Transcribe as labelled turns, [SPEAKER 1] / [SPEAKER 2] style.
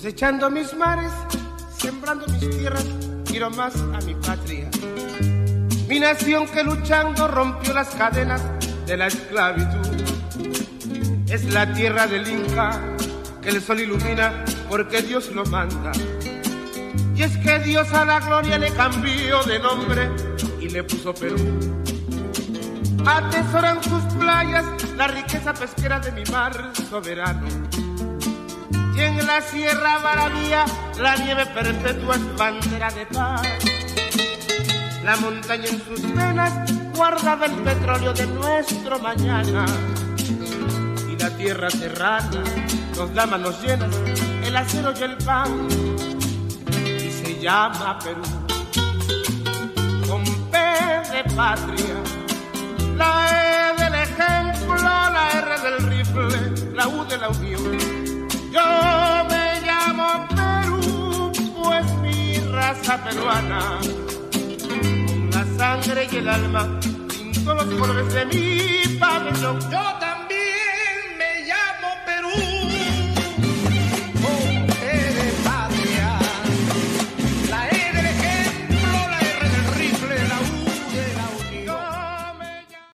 [SPEAKER 1] cosechando mis mares, sembrando mis tierras, quiero más a mi patria. Mi nación que luchando rompió las cadenas de la esclavitud. Es la tierra del Inca que el sol ilumina porque Dios lo manda. Y es que Dios a la gloria le cambió de nombre y le puso Perú. Atesoran sus playas la riqueza pesquera de mi mar soberano. Y en la Sierra Maravilla la nieve perpetua es bandera de paz. La montaña en sus venas guardaba el petróleo de nuestro mañana. Y la tierra serrana nos da manos llenas el acero y el pan. Y se llama Perú, con P de patria. La E del ejemplo, la R del rifle, la U de la unión. Yo me llamo Perú, pues mi raza peruana, con la sangre y el alma, pinto los colores de mi pabellón. Yo